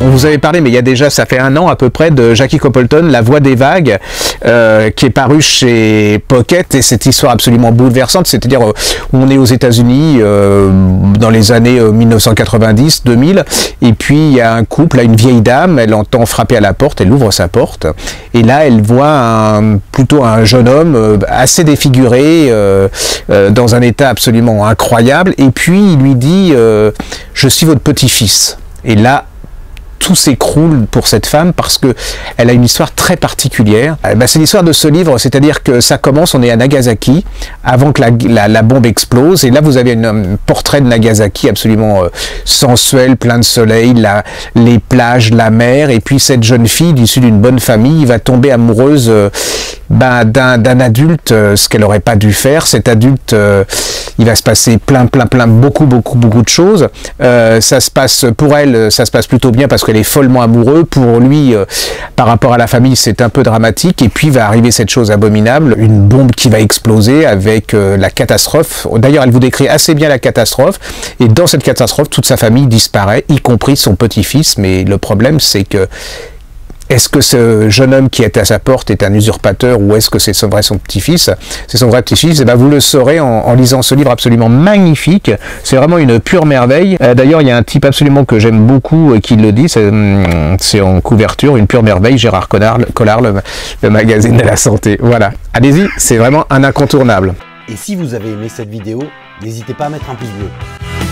On vous avait parlé, mais il y a déjà, ça fait 1 an à peu près, de Jackie Coppleton, La Voix des Vagues, qui est paru chez Pocket, et cette histoire absolument bouleversante, c'est-à-dire où on est aux États-Unis dans les années 1990-2000, et puis il y a un couple, là, une vieille dame, elle entend frapper à la porte, elle ouvre sa porte, et là elle voit plutôt un jeune homme assez défiguré, dans un état absolument incroyable, et puis il lui dit je suis votre petit-fils. Et là, tout s'écroule pour cette femme parce que elle a une histoire très particulière. C'est l'histoire de ce livre, c'est-à-dire que ça commence, on est à Nagasaki, avant que la bombe explose, et là vous avez un portrait de Nagasaki absolument sensuel, plein de soleil, les plages, la mer, et puis cette jeune fille, issue d'une bonne famille, va tomber amoureuse d'un adulte, ce qu'elle n'aurait pas dû faire. Cet adulte, il va se passer beaucoup de choses. Ça se passe, pour elle, ça se passe plutôt bien parce qu'elle est follement amoureuse. Pour lui, par rapport à la famille, c'est un peu dramatique. Et puis va arriver cette chose abominable, une bombe qui va exploser avec la catastrophe. D'ailleurs, elle vous décrit assez bien la catastrophe. Et dans cette catastrophe, toute sa famille disparaît, y compris son petit-fils. Mais le problème, c'est que est-ce que ce jeune homme qui est à sa porte est un usurpateur, ou est-ce que c'est son petit-fils? C'est son vrai petit-fils. Et vous le saurez en lisant ce livre absolument magnifique. C'est vraiment une pure merveille. D'ailleurs, il y a un type absolument que j'aime beaucoup qui le dit, c'est en couverture, une pure merveille, Gérard Collard, le magazine de la santé. Voilà, allez-y, c'est vraiment un incontournable. Et si vous avez aimé cette vidéo, n'hésitez pas à mettre un pouce bleu.